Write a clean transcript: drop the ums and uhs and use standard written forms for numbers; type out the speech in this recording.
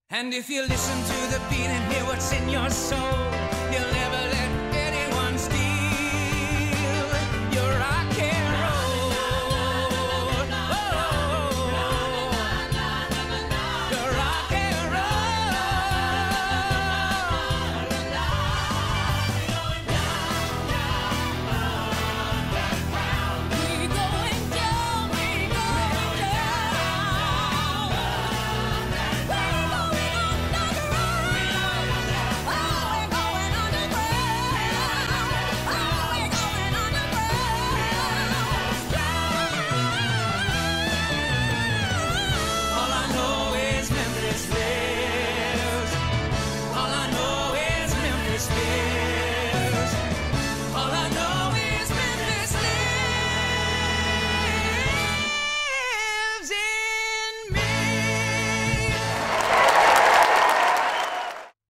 And if you listen to the beat and hear what's in your soul,